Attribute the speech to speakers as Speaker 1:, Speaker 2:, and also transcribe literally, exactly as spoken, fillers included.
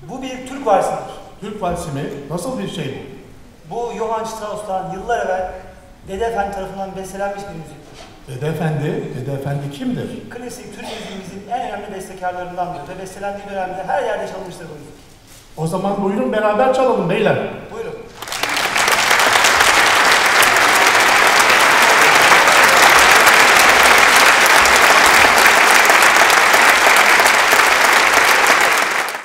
Speaker 1: Bu bir Türk valsidir.
Speaker 2: Türk valsi mi? Nasıl bir şey bu?
Speaker 1: Bu Johann Strauss'tan yıllar evvel Dede Efendi tarafından bestelenmiş bir müziktir.
Speaker 2: Dede Efendi, Dede Efendi kimdir?
Speaker 1: Klasik Türk müziğimizin en önemli bestekarlarındandır ve bestelendiği dönemde her yerde çalınmıştır bu müzik.
Speaker 2: O zaman buyurun beraber çalalım beyler.
Speaker 1: Buyurun.